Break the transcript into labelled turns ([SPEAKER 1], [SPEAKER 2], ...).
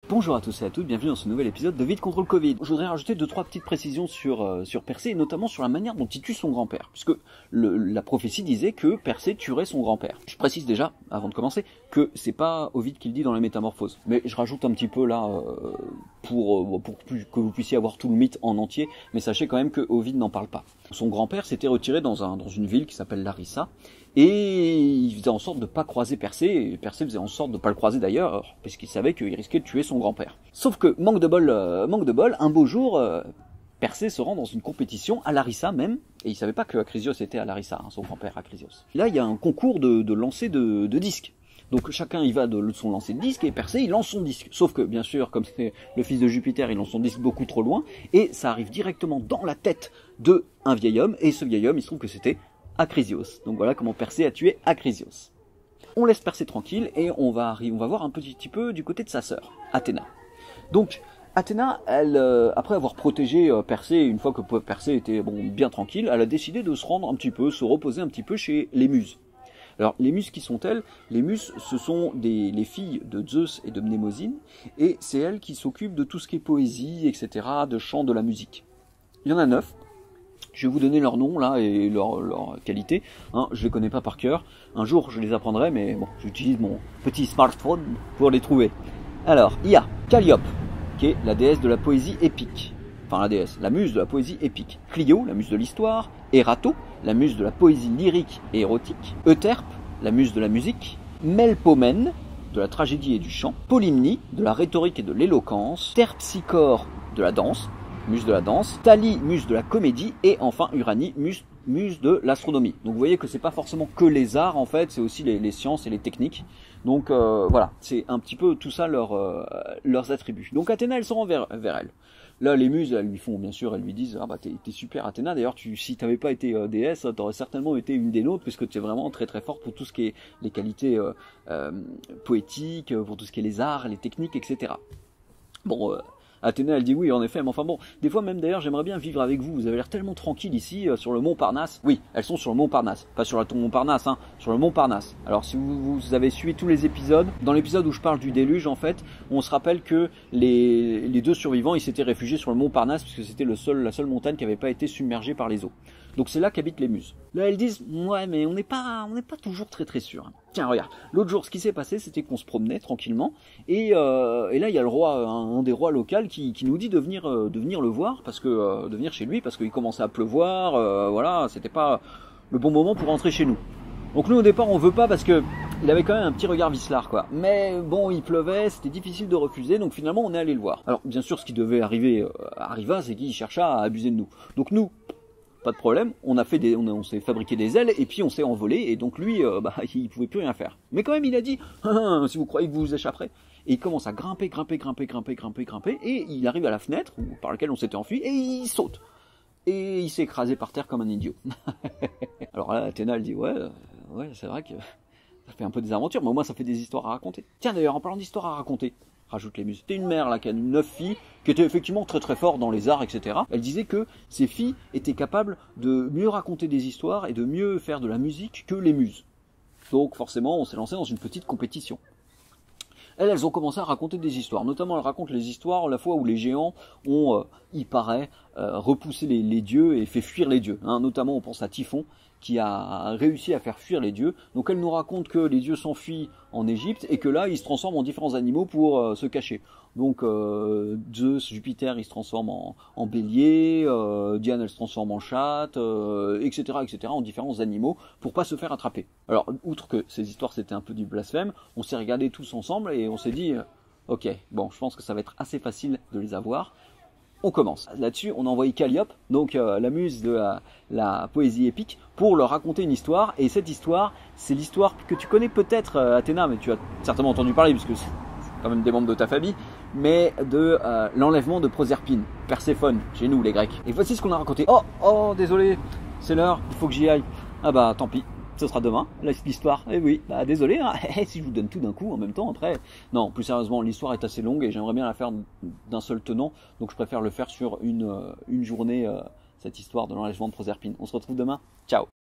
[SPEAKER 1] Bonjour à tous et à toutes, bienvenue dans ce nouvel épisode de Vite contre le Covid. Je voudrais rajouter 2-3 petites précisions sur Persée, et notamment sur la manière dont il tue son grand-père, puisque la prophétie disait que Persée tuerait son grand-père. Je précise déjà, avant de commencer, que c'est pas Ovide qui le dit dans la Métamorphose, mais je rajoute un petit peu là pour que vous puissiez avoir tout le mythe en entier, mais sachez quand même que Ovide n'en parle pas. Son grand-père s'était retiré dans une ville qui s'appelle Larissa, et il faisait en sorte de pas croiser Persée, et Persée faisait en sorte de pas le croiser d'ailleurs, parce qu'il savait qu'il risquait de tuer son grand-père. Sauf que, manque de bol, un beau jour, Persée se rend dans une compétition à Larissa même, et il savait pas que Acrisios était à Larissa, son grand-père Acrisios. Là, il y a un concours de lancer de disques. Donc chacun y va de son lancer de disque, et Persée il lance son disque. Sauf que bien sûr, comme c'est le fils de Jupiter, il lance son disque beaucoup trop loin, et ça arrive directement dans la tête d'un vieil homme, et ce vieil homme, il se trouve que c'était Acrisios. Donc voilà comment Persée a tué Acrisios. On laisse Persée tranquille, et on va voir un petit peu du côté de sa sœur, Athéna. Donc Athéna, elle, après avoir protégé Persée, une fois que Persée était bien tranquille, elle a décidé de se rendre un petit peu, se reposer un petit peu chez les Muses. Alors, les Muses, qui sont-elles? Les Muses, ce sont les filles de Zeus et de Mnémosyne, et c'est elles qui s'occupent de tout ce qui est poésie, etc., de chant, de la musique. Il y en a 9. Je vais vous donner leurs noms, là, et leur qualité. Hein, je les connais pas par cœur. Un jour, je les apprendrai, mais bon, j'utilise mon petit smartphone pour les trouver. Alors, il y a Calliope, qui est la déesse de la poésie épique. Enfin, la déesse, la muse de la poésie épique. Clio, la muse de l'histoire. Erato, la muse de la poésie lyrique et érotique. Euterpe, la muse de la musique. Melpomène, de la tragédie et du chant. Polymnie, de la rhétorique et de l'éloquence. Terpsichore, de la danse, muse de la danse. Thalie, muse de la comédie. Et enfin Uranie, muse de l'astronomie. Donc vous voyez que c'est pas forcément que les arts en fait, c'est aussi les sciences et les techniques. Donc voilà, c'est un petit peu tout ça leurs attributs. Donc Athéna, elle se rend vers elle. Là, les muses, elles lui font, bien sûr, elles lui disent « Ah bah t'es super Athéna, d'ailleurs, si t'avais pas été déesse, t'aurais certainement été une des nôtres, puisque tu es vraiment très très forte pour tout ce qui est les qualités poétiques, pour tout ce qui est les arts, les techniques, etc. » Bon, Athéna, elle dit oui, en effet, mais enfin bon, des fois même d'ailleurs, j'aimerais bien vivre avec vous avez l'air tellement tranquille ici, sur le mont Parnasse. Oui, elles sont sur le mont Parnasse, pas sur la tour Montparnasse, hein, sur le mont Parnasse. Alors si vous avez suivi tous les épisodes, dans l'épisode où je parle du déluge, en fait, on se rappelle que les deux survivants, ils s'étaient réfugiés sur le mont Parnasse, puisque c'était la seule montagne qui n'avait pas été submergée par les eaux. Donc c'est là qu'habitent les muses. Là, elles disent, ouais, mais on n'est pas toujours très très sûr. Tiens, regarde, l'autre jour, ce qui s'est passé, c'était qu'on se promenait tranquillement, et là, il y a le roi, un des rois locaux, qui nous dit de venir le voir, parce que de venir chez lui, parce qu'il commençait à pleuvoir, voilà, c'était pas le bon moment pour rentrer chez nous. Donc nous, au départ, on veut pas, parce que il avait quand même un petit regard vicelard, quoi. Mais bon, il pleuvait, c'était difficile de refuser, donc finalement, on est allé le voir. Alors, bien sûr, ce qui devait arriver arriva, c'est qu'il chercha à abuser de nous. Donc nous, pas de problème, on s'est fabriqué des ailes et puis on s'est envolé et donc lui, il pouvait plus rien faire. Mais quand même, il a dit, si vous croyez que vous vous échapperez, et il commence à grimper et il arrive à la fenêtre par laquelle on s'était enfui et il saute et il s'est écrasé par terre comme un idiot. Alors là, Athéna, elle dit ouais, c'est vrai que ça fait un peu des aventures, mais au moins ça fait des histoires à raconter. Tiens d'ailleurs, en parlant d'histoires à raconter, rajoute les muses. C'était une mère là qui a 9 filles, qui était effectivement très très forte dans les arts, etc. Elle disait que ces filles étaient capables de mieux raconter des histoires et de mieux faire de la musique que les muses. Donc forcément, on s'est lancé dans une petite compétition. Elles ont commencé à raconter des histoires. Notamment, elles racontent les histoires la fois où les géants ont, il paraît, repoussé les dieux et fait fuir les dieux. Hein. Notamment, on pense à Typhon, qui a réussi à faire fuir les dieux. Donc elle nous raconte que les dieux s'enfuient en Égypte et que là ils se transforment en différents animaux pour se cacher. Donc Zeus, Jupiter, il se transforme en bélier, Diane elle se transforme en chatte, etc., en différents animaux pour pas se faire attraper. Alors outre que ces histoires c'était un peu du blasphème, on s'est regardés tous ensemble et on s'est dit ok, bon je pense que ça va être assez facile de les avoir. On commence. Là-dessus, on a envoyé Calliope, donc la muse de la poésie épique, pour leur raconter une histoire. Et cette histoire, c'est l'histoire que tu connais peut-être, Athéna, mais tu as certainement entendu parler, puisque c'est quand même des membres de ta famille, mais de l'enlèvement de Proserpine, Perséphone, chez nous les Grecs. Et voici ce qu'on a raconté. Oh, désolé, c'est l'heure, il faut que j'y aille. Ah bah tant pis. Ce sera demain, l'histoire. Eh oui, bah désolé, hein. Si je vous donne tout d'un coup en même temps, après... Non, plus sérieusement, l'histoire est assez longue et j'aimerais bien la faire d'un seul tenant, donc je préfère le faire sur une journée, cette histoire de l'enlèvement de Proserpine. On se retrouve demain, ciao.